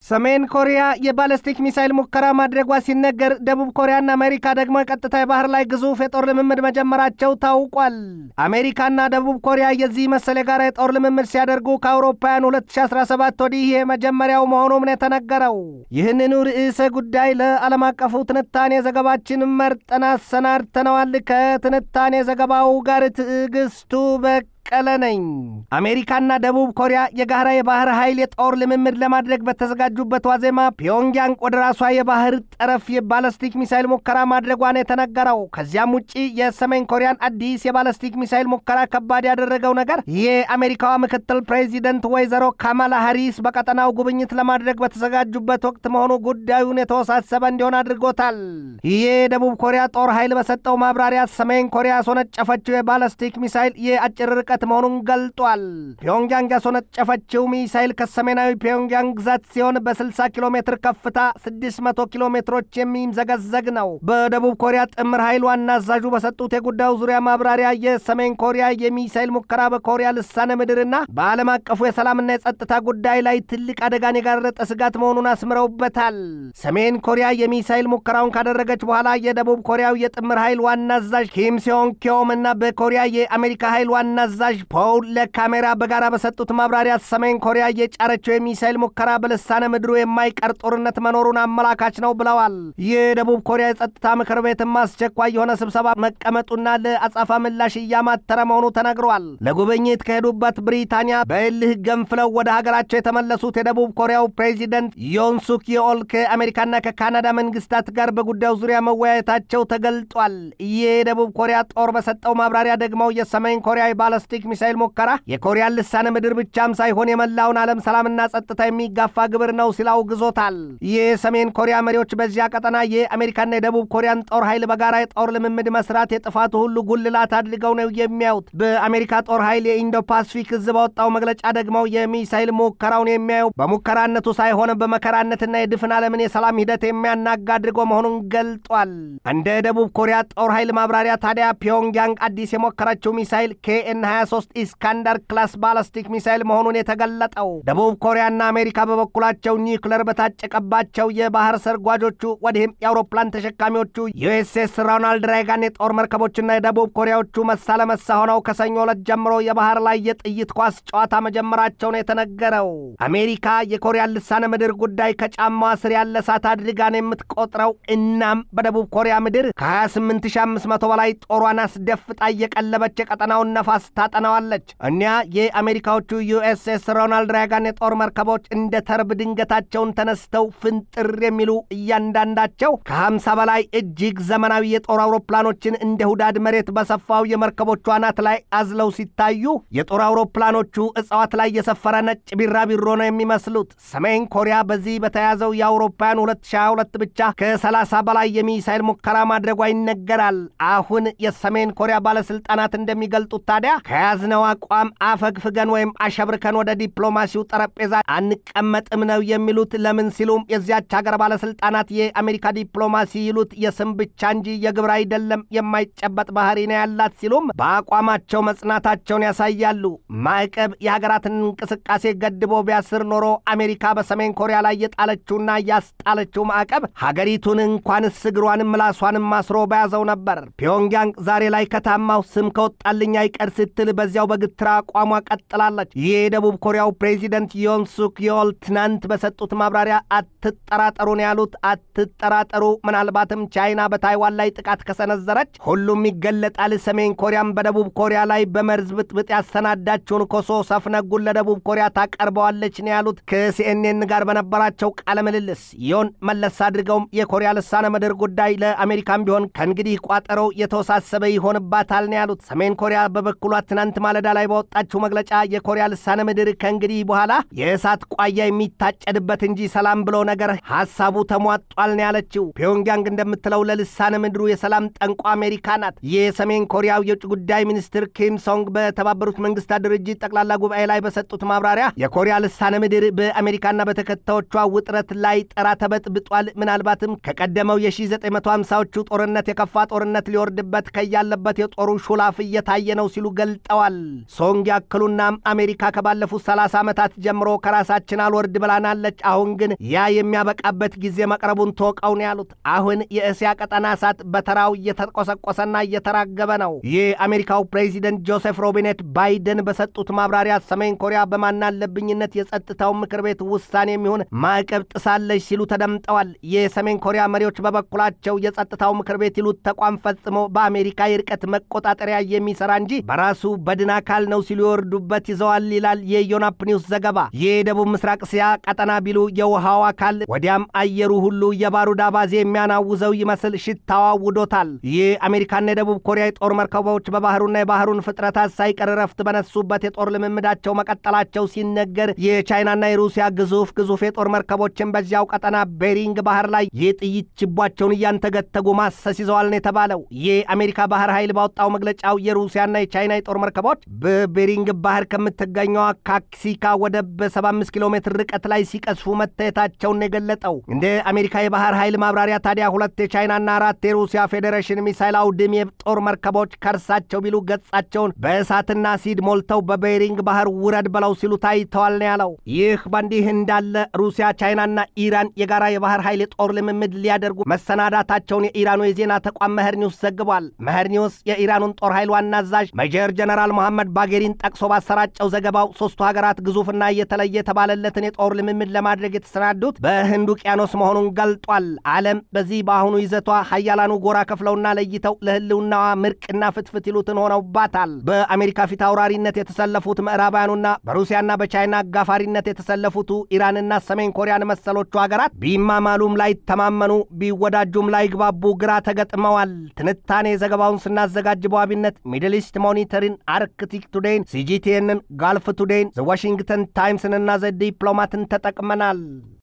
ሰሜን ኮሪያ የባለስቲክ ሚሳኤል ሙከራ ማድረጓ ሲነገር ደቡብ ኮሪያና አሜሪካ ደግሞ የቀጥታ የባህር ላይ ግዙፍ የጦር ልምምድ መጀመራቸው ታውቋል። አሜሪካና ደቡብ ኮሪያ የዚህ መሰለ ጋራ የጦር ልምምድ ሲያደርጉ ከአውሮፓውያን 2017 ወዲህ የመጀመሪያው መሆኑን የተነገረው። ይህንኑ ርዕሰ ጉዳይ ለዓለም አቀፉ ትንታኔ ዘገባችን መርጠን አሰናድተነዋል። ከትንታኔ ዘገባው ጋር ትግስቱ ቀለነኝ። አሜሪካና ደቡብ ኮሪያ የጋራ የባህር ኃይል የጦር ልምምድ ለማድረግ በተዘጋጁበት ዋዜማ ፒዮንግያንግ ወደ ራሷ የባህር ጠረፍ የባለስቲክ ሚሳኤል ሙከራ ማድረጓን የተነገረው። ከዚያም ውጪ የሰሜን ኮሪያን አዲስ የባለስቲክ ሚሳኤል ሙከራ ከባድ ያደረገው ነገር የአሜሪካዋ ምክትል ፕሬዚደንት ወይዘሮ ካማላ ሃሪስ በቀጠናው ጉብኝት ለማድረግ በተዘጋጁበት ወቅት መሆኑ ጉዳዩን የተወሳሰበ እንዲሆን አድርጎታል። የደቡብ ኮሪያ ጦር ኃይል በሰጠው ማብራሪያ ሰሜን ኮሪያ ያስወነጨፈችው የባለስቲክ ሚሳኤል የአጭር ርቀት መሆኑን ገልጧል። ፒዮንግያንግ ያስወነጨፈችው ሚሳኤል ከሰሜናዊ ፒዮንግያንግ ግዛት ሲሆን በ60 ኪሎ ሜትር ከፍታ 600 ኪሎ ሜትሮች የሚምዘገዘግ ነው። በደቡብ ኮሪያ ጥምር ኃይል ዋና አዛዡ በሰጡት የጉዳዩ ዙሪያ ማብራሪያ የሰሜን ኮሪያ የሚሳኤል ሙከራ በኮሪያ ልሳነ ምድርና በዓለም አቀፉ የሰላምና የጸጥታ ጉዳይ ላይ ትልቅ አደጋን የጋረጠ ስጋት መሆኑን አስምረውበታል። ሰሜን ኮሪያ የሚሳኤል ሙከራውን ካደረገች በኋላ የደቡብ ኮሪያው የጥምር ኃይል ዋና አዛዥ ኪም ሶንግ ኪዮም እና በኮሪያ የአሜሪካ ኃይል ዋና አዛዥ ፖል ለካሜራ በጋራ በሰጡት ማብራሪያ ሰሜን ኮሪያ የጫረችው የሚሳኤል ሙከራ በልሳነ ምድሩ የማይቀር ጦርነት መኖሩን አመላካች ነው ብለዋል። የደቡብ ኮሪያ የጸጥታ ምክር ቤትም አስቸኳይ የሆነ ስብሰባ መቀመጡና ለአጻፋ ምላሽ እያማተረ መሆኑ ተነግሯል። ለጉብኝት ከሄዱበት ብሪታንያ በእልህ ገንፍለው ወደ ሀገራቸው የተመለሱት የደቡብ ኮሪያው ፕሬዚደንት ዮን ሱክ የኦል ከአሜሪካና ከካናዳ መንግስታት ጋር በጉዳዩ ዙሪያ መወያየታቸው ተገልጧል። የደቡብ ኮሪያ ጦር በሰጠው ማብራሪያ ደግሞ የሰሜን ኮሪያ ባለስቲክ ሚሳኤል ሙከራ የኮሪያን ልሳነ ምድር ብቻም ሳይሆን የመላውን ዓለም ሰላምና ጸጥታ የሚጋፋ ግብር ነው ሲል አውግዞታል። የሰሜን ኮሪያ መሪዎች በዚያ ቀጠና የአሜሪካና የደቡብ ኮሪያን ጦር ኃይል በጋራ የጦር ልምምድ መስራት የጥፋቱ ሁሉ ጉልላት አድርገው ነው የሚያዩት። በአሜሪካ ጦር ኃይል የኢንዶ ፓሲፊክ እዝ ባወጣው መግለጫ ደግሞ የሚሳኤል ሙከራውን የሚያዩ በሙከራነቱ ሳይሆን በመከራነትና የድፍን ዓለምን የሰላም ሂደት የሚያናጋ አድርጎ መሆኑን ገልጧል። እንደ ደቡብ ኮሪያ ጦር ኃይል ማብራሪያ ታዲያ ፒዮንግያንግ አዲስ የሞከረችው ሚሳኤል KN-23 ኢስካንደር ክላስ ባላስቲክ ሚሳኤል መሆኑን የተገለጠው። ደቡብ ኮሪያና አሜሪካ በበኩላቸው ኒውክሌር በታጨቀባቸው የባህር ሰርጓጆቹ ወዲህም የአውሮፕላን ተሸካሚዎቹ USS ሮናልድ ሬጋን የጦር መርከቦችና የደቡብ ኮሪያዎቹ መሳ ለመሳ ሆነው ከሰኞ ዕለት ጀምሮ የባህር ላይ የጥይት ኳስ ጨዋታ መጀመራቸውን የተነገረው። አሜሪካ የኮሪያን ልሳነ ምድር ጉዳይ ከጫማዋ ስር ያለ እሳት አድርጋን የምትቆጥረው እናም በደቡብ ኮሪያ ምድር ከ28500 በላይ ጦሯን አስደፍጣ እየቀለበች የቀጠናውን ነፋስ ታጠናዋለች። እኒያ የአሜሪካዎቹ USS ሮናልድ ሬጋን የጦር መርከቦች እንደ ተርብ ድንገታቸውን ተነስተው ፍንጥር የሚሉ እያንዳንዳቸው ከ50 በላይ እጅግ ዘመናዊ የጦር አውሮፕላኖችን እንደ ሁዳድ መሬት በሰፋው የመርከቦቹ አናት ላይ አዝለው ሲታዩ የጦር አውሮፕላኖቹ እጽዋት ላይ የሰፈረ ነጭ ቢራቢሮ ነው የሚመስሉት። ሰሜን ኮሪያ በዚህ በተያዘው የአውሮፓውያን 2022 ብቻ ከ30 በላይ የሚሳኤል ሙከራ ማድረጓ ይነገራል። አሁን የሰሜን ኮሪያ ባለስልጣናት እንደሚገልጡት ታዲያ ከያዝነው አቋም አፈግፍገን ወይም አሸብርከን ወደ ዲፕሎማሲው ጠረጴዛ አንቀመጥም ነው የሚሉት። ለምን ሲሉም የዚያች ሀገር ባለስልጣናት የአሜሪካ ዲፕሎማሲ ይሉት የስም ብቻ እንጂ የግብር አይደለም፣ የማይጨበጥ ባህሪ ነው ያላት ሲሉም በአቋማቸው መጽናታቸውን ያሳያሉ። ማዕቀብ የሀገራትን እንቅስቃሴ ገድቦ ቢያስር ኖሮ አሜሪካ በሰሜን ኮሪያ ላይ የጣለችውና ያስጣለችው ማዕቀብ ሀገሪቱን እንኳንስ እግሯንም ምላሷንም ማስሮ በያዘው ነበር። ፒዮንግያንግ ዛሬ ላይ ከታማው ስም ከወጣልኝ አይቀር ስትል በዚያው በግትራ አቋሟ ቀጥላለች። የደቡብ ኮሪያው ፕሬዚደንት ዮን ሱክ የኦል ትናንት በሰጡት ማብራሪያ አትጠራጠሩ ነው ያሉት። አትጠራጠሩ፣ ምናልባትም ቻይና በታይዋን ላይ ጥቃት ከሰነዘረች ሁሉም ይገለጣል። ሰሜን ኮሪያም በደቡብ ኮሪያ ላይ በመርዝ ብጥብጥ ያሰናዳችውን ኮሶ ሰፍነጉን ለደቡብ ኮሪያ ታቀርበዋለች ነው ያሉት። ከሲኤንኤን ጋር በነበራቸው ቃለ ምልልስ ዮን መለስ አድርገውም የኮሪያ ልሳነ ምድር ጉዳይ ለአሜሪካም ቢሆን ከእንግዲህ ቋጠሮ የተወሳሰበ ይሆንባታል ነው ያሉት። ሰሜን ኮሪያ በበኩሏ ትናንት ማለዳ ላይ በወጣችው መግለጫ የኮሪያ ልሳነ ምድር ከእንግዲህ በኋላ የእሳት ቋያ የሚታጨድበት እንጂ ሰላም ብሎ ነገር ሐሳቡ ተሟጧል ነው ያለችው። ፒዮንግያንግ እንደምትለው ለልሳነ ምድሩ የሰላም ጠንቋ አሜሪካ ናት። የሰሜን ኮሪያው የውጭ ጉዳይ ሚኒስትር ኪም ሶንግ በተባበሩት መንግስታት ድርጅት ጠቅላላ ጉባኤ ላይ በሰጡት ማብራሪያ የኮሪያ ልሳነ ምድር በአሜሪካና በተከታዮቿ ውጥረት ላይ ጠራ ተበጥብጧል፣ ምናልባትም ከቀደመው የ1950ዎቹ ጦርነት የከፋ ጦርነት ሊወርድበት ከያለበት የጦሩ ሹላፍ እየታየ ነው ሲሉ ገልጠዋል። ተደምጠዋል። ሶንግ ያክሉና አሜሪካ ከባለፉት 30 ዓመታት ጀምሮ ከራሳችን አልወርድ ብላናለች። አሁን ግን ያ የሚያበቃበት ጊዜ መቅረቡን ተወቀው ነው ያሉት። አሁን የእስያ ቀጠና እሳት በተራው እየተቆሰቆሰና እየተራገበ ነው። የአሜሪካው ፕሬዚደንት ጆሴፍ ሮቢኔት ባይደን በሰጡት ማብራሪያ ሰሜን ኮሪያ በማናለብኝነት የጸጥታው ምክር ቤት ውሳኔ የሚሆን ማዕቀብ ጥሳለች ሲሉ ተደምጠዋል። የሰሜን ኮሪያ መሪዎች በበኩላቸው የጸጥታው ምክር ቤት ይሉት ተቋም ፈጽሞ በአሜሪካ የርቀት መቆጣጠሪያ የሚሰራ እንጂ በራሱ በድና አካል ነው ሲሉ ይወርዱበት ይዘዋል ይላል የዮናፕ ኒውስ ዘገባ። የደቡብ ምስራቅ እስያ ቀጠና ቢሉ የውሃው አካል ወዲያም አየሩ ሁሉ የባሩድ አባዜ የሚያናውዘው ይመስል ሽታዋ ውዶታል። የአሜሪካና የደቡብ ኮሪያ የጦር መርከቦች በባህሩና የባህሩን ፍጥረታት ሳይቀር ረፍት በነሱበት የጦር ልምምዳቸው መቀጠላቸው ሲነገር የቻይናና የሩሲያ ግዙፍ የጦር መርከቦችን በዚያው ቀጠና ቤሪንግ ባህር ላይ የጥይት ችቧቸውን እያንተገተጉ ማሰስ ይዘዋል ነው የተባለው። የአሜሪካ ባህር ኃይል ባወጣው መግለጫው የሩሲያና የቻይና የጦር መርከቦች በቤሪንግ ባህር ከምትገኘው ካክሲካ ወደብ በ75 ኪሎ ሜትር ርቀት ላይ ሲቀስፉ መታየታቸውን የገለጠው። እንደ አሜሪካ የባህር ኃይል ማብራሪያ ታዲያ 2 የቻይናና 4 የሩሲያ ፌዴሬሽን ሚሳኤል አውድም የጦር መርከቦች ከርሳቸው ቢሉ ገጻቸውን በእሳትና አሲድ ሞልተው በቤሪንግ ባህር ውረድ ብለው ሲሉ ታይተዋል ነው ያለው። ይህ በእንዲህ እንዳለ ሩሲያ፣ ቻይናና ኢራን የጋራ የባህር ኃይል የጦር ልምምድ ሊያደርጉ መሰናዳታቸውን የኢራኑ የዜና ተቋም መህር ኒውስ ዘግቧል። መህር ኒውስ የኢራኑን ጦር ኃይል ዋና አዛዥ ሜጀር ጀነራል መሐመድ ባጌሪን ጠቅሶ ባሰራጨው ዘገባው 3ቱ ሀገራት ግዙፍና የተለየ የተባለለትን የጦር ልምምድ ለማድረግ የተሰናዱት በህንድ ውቅያኖስ መሆኑን ገልጧል። ዓለም በዚህ በአሁኑ ይዘቷ ሀያላኑ ጎራ ከፍለውና ለይተው ለህልውናዋ ምርቅና ፍትፍት ይሉትን ሆነውባታል። በአሜሪካ ፊት አውራሪነት የተሰለፉት ምዕራባውያኑና በሩሲያና በቻይና አጋፋሪነት የተሰለፉት ኢራንና ሰሜን ኮሪያን መሰሎቹ ሀገራት ቢማማሉም ላይ ተማመኑ፣ ቢወዳጁም ላይ ግባቡ ግራ ተገጥመዋል። ትንታኔ ዘገባውን ስናዘጋጅ በዋቢነት ሚድል ኢስት ሞኒተርን፣ አርክቲክ ቱዴይን፣ ሲጂቲኤንን፣ ጋልፍ ቱዴይን፣ ዘ ዋሽንግተን ታይምስንና ዘ ዲፕሎማትን ተጠቅመናል።